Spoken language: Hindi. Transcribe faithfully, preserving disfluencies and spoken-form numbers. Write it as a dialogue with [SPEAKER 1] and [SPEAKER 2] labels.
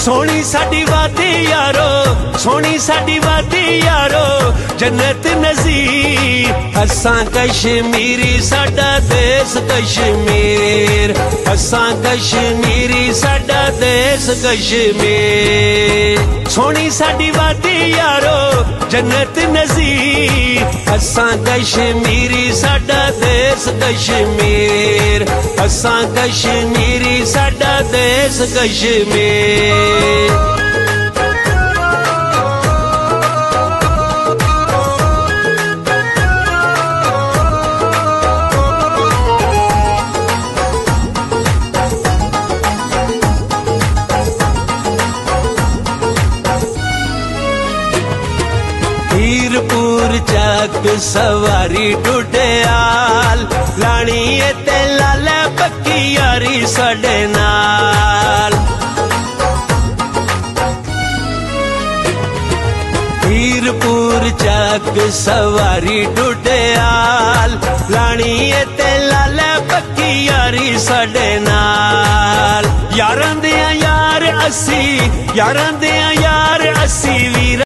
[SPEAKER 1] सोनी साडी वादी यारो, सोनी साडी वादी यारो, जन्नत नज़ीर। असां कश्मीरी साडा देश कश्मीर, असां कश्मीरी साडा देश कश्मीर। सोनी साडी वादी यारो, जन्नत नज़ीर। असां कश्मीरी साडा देश कश्मीर, असां कश्मीरी साडा देश कश्मीर। हीरपुर चक सवारी डुडियाल, लाणी ते लाले पक्की यारी साडे नाल। हीरपुर चक सवारी डुडियाल, लाणी ते लाले पक्की यारी साडे नाल। यारां दे यार असी, यारां दे यार असी वीर।